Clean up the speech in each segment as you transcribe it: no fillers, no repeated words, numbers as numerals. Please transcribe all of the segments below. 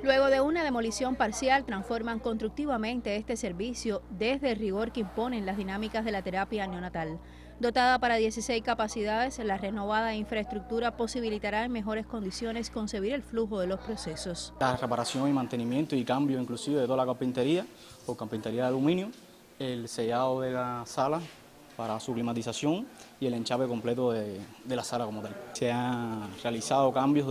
Luego de una demolición parcial, transforman constructivamente este servicio desde el rigor que imponen las dinámicas de la terapia neonatal. Dotada para 16 capacidades, la renovada infraestructura posibilitará en mejores condiciones concebir el flujo de los procesos. La reparación y mantenimiento y cambio inclusive de toda la carpintería, por carpintería de aluminio, el sellado de la sala para su climatización y el enchape completo de la sala como tal. Se han realizado cambios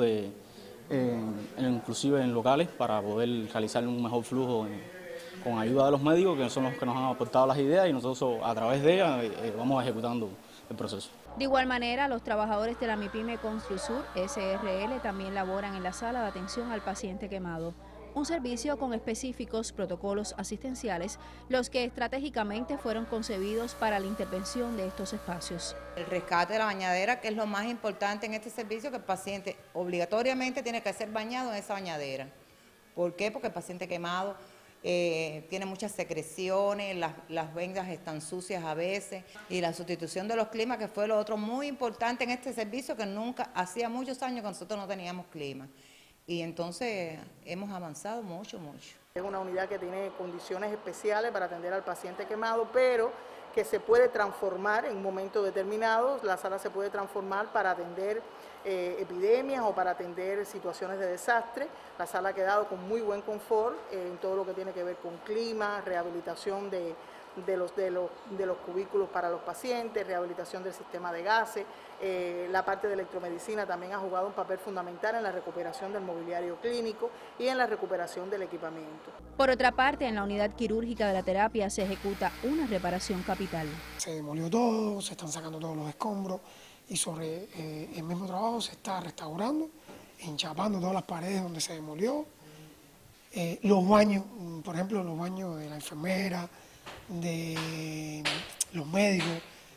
inclusive en locales para poder realizar un mejor flujo con ayuda de los médicos, que son los que nos han aportado las ideas, y nosotros a través de ellas vamos ejecutando el proceso. De igual manera, los trabajadores de la MIPYME Construsur SRL también laboran en la sala de atención al paciente quemado, un servicio con específicos protocolos asistenciales, los que estratégicamente fueron concebidos para la intervención de estos espacios. El rescate de la bañadera, que es lo más importante en este servicio, que el paciente obligatoriamente tiene que ser bañado en esa bañadera. ¿Por qué? Porque el paciente quemado tiene muchas secreciones, las vendas están sucias a veces, y la sustitución de los climas, que fue lo otro muy importante en este servicio, que nunca, hacía muchos años que nosotros no teníamos clima. Y entonces hemos avanzado mucho. Es una unidad que tiene condiciones especiales para atender al paciente quemado, pero que se puede transformar en un momento determinado. La sala se puede transformar para atender epidemias o para atender situaciones de desastre. La sala ha quedado con muy buen confort en todo lo que tiene que ver con clima, rehabilitación de los cubículos para los pacientes, rehabilitación del sistema de gases. La parte de electromedicina también ha jugado un papel fundamental en la recuperación del mobiliario clínico y en la recuperación del equipamiento. Por otra parte, en la unidad quirúrgica de la terapia se ejecuta una reparación capital. Se demolió todo, se están sacando todos los escombros y sobre el mismo trabajo se está restaurando, enchapando todas las paredes donde se demolió. Los baños, por ejemplo, los baños de la enfermera, de los médicos,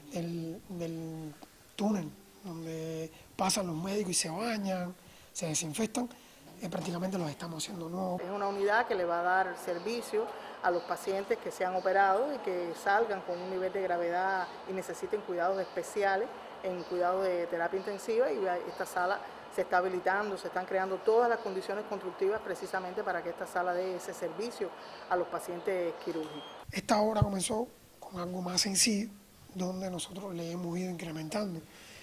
del túnel donde pasan los médicos y se bañan, se desinfectan, prácticamente los estamos haciendo nuevos. Es una unidad que le va a dar servicio a los pacientes que se han operado y que salgan con un nivel de gravedad y necesiten cuidados especiales en cuidado de terapia intensiva, y esta sala se está habilitando, se están creando todas las condiciones constructivas precisamente para que esta sala dé ese servicio a los pacientes quirúrgicos. Esta obra comenzó con algo más sencillo, donde nosotros le hemos ido incrementando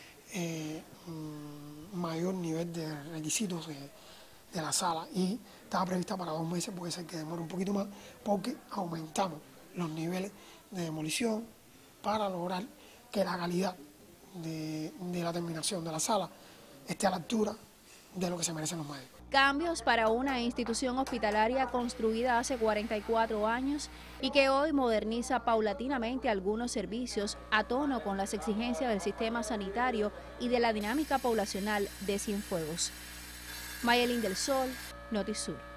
mayor nivel de requisitos de la sala, y estaba prevista para 2 meses, puede ser que demore un poquito más, porque aumentamos los niveles de demolición para lograr que la calidad de la terminación de la sala esté a la altura de lo que se merecen los médicos. Cambios para una institución hospitalaria construida hace 44 años y que hoy moderniza paulatinamente algunos servicios a tono con las exigencias del sistema sanitario y de la dinámica poblacional de Cienfuegos. Mayelín del Sol, Notisur.